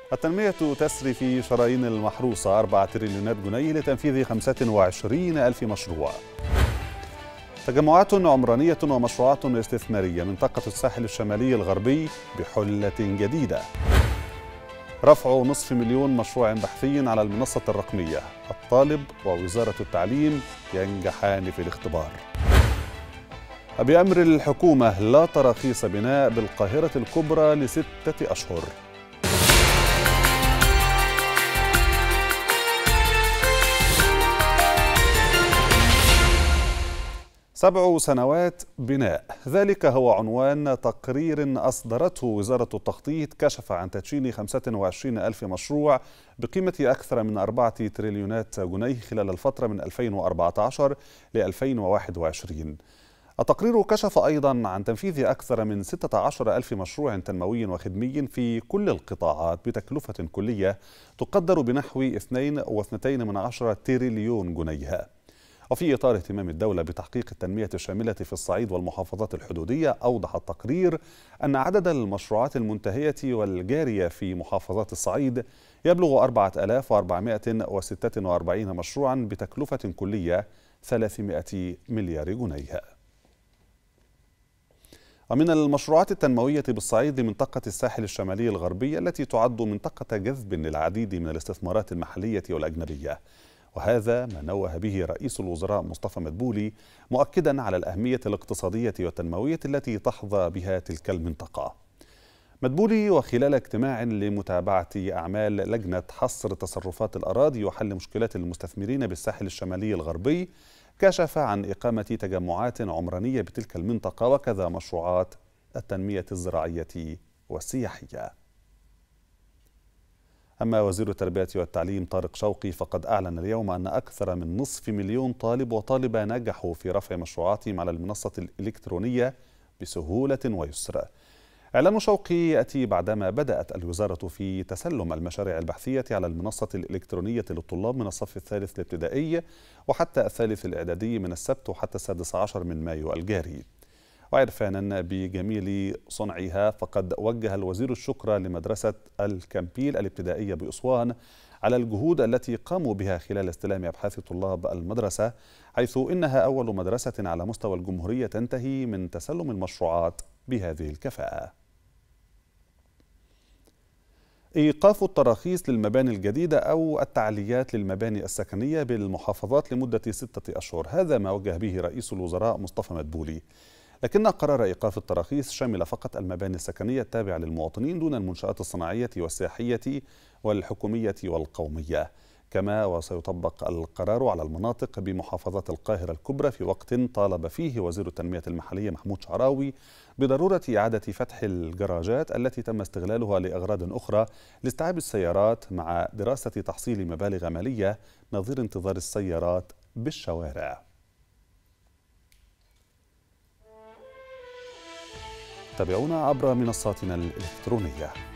التنمية تسري في شرايين المحروسة 4 تريليونات جنيه لتنفيذ 25 ألف مشروع. تجمعات عمرانية ومشروعات استثمارية منطقة الساحل الشمالي الغربي بحلة جديدة. رفع 500,000 مشروع بحثي على المنصة الرقمية. الطالب ووزارة التعليم ينجحان في الاختبار. بأمر الحكومة لا تراخيص بناء بالقاهرة الكبرى ل6 أشهر. 7 سنوات بناء، ذلك هو عنوان تقرير أصدرته وزارة التخطيط كشف عن تدشين 25 ألف مشروع بقيمة أكثر من 4 تريليونات جنيه خلال الفترة من 2014 ل 2021. التقرير كشف أيضا عن تنفيذ أكثر من 16 ألف مشروع تنموي وخدمي في كل القطاعات بتكلفة كلية تقدر بنحو 2.2 تريليون جنيه. وفي إطار اهتمام الدولة بتحقيق التنمية الشاملة في الصعيد والمحافظات الحدودية، أوضح التقرير أن عدد المشروعات المنتهية والجارية في محافظات الصعيد يبلغ 4446 مشروعا بتكلفة كلية 300 مليار جنيه. ومن المشروعات التنموية بالصعيد منطقة الساحل الشمالي الغربي التي تعد منطقة جذب للعديد من الاستثمارات المحلية والأجنبية، وهذا ما نوه به رئيس الوزراء مصطفى مدبولي، مؤكدا على الأهمية الاقتصادية والتنموية التي تحظى بها تلك المنطقة. مدبولي وخلال اجتماع لمتابعة أعمال لجنة حصر تصرفات الأراضي وحل مشكلات المستثمرين بالساحل الشمالي الغربي كشف عن إقامة تجمعات عمرانية بتلك المنطقة وكذا مشروعات التنمية الزراعية والسياحية. أما وزير التربية والتعليم طارق شوقي فقد أعلن اليوم أن أكثر من 500,000 طالب وطالبة نجحوا في رفع مشروعاتهم على المنصة الإلكترونية بسهولة ويسر. إعلان شوقي يأتي بعدما بدأت الوزارة في تسلم المشاريع البحثية على المنصة الإلكترونية للطلاب من الصف الثالث الابتدائي وحتى الثالث الإعدادي من السبت وحتى 16 من مايو الجاري. وعرفانا بجميل صنعها فقد وجه الوزير الشكر لمدرسة الكامبيل الابتدائية بأسوان على الجهود التي قاموا بها خلال استلام أبحاث طلاب المدرسة، حيث إنها أول مدرسة على مستوى الجمهورية تنتهي من تسلم المشروعات بهذه الكفاءة. إيقاف التراخيص للمباني الجديدة أو التعليات للمباني السكنية بالمحافظات لمدة 6 أشهر، هذا ما وجه به رئيس الوزراء مصطفى مدبولي. لكن قرار إيقاف التراخيص شمل فقط المباني السكنية التابعة للمواطنين دون المنشآت الصناعية والسياحية والحكومية والقومية. كما وسيطبق القرار على المناطق بمحافظات القاهرة الكبرى في وقت طالب فيه وزير التنمية المحلية محمود شعراوي بضرورة إعادة فتح الجراجات التي تم استغلالها لأغراض أخرى لاستيعاب السيارات مع دراسة تحصيل مبالغ مالية نظير انتظار السيارات بالشوارع. تابعونا عبر منصاتنا الإلكترونية.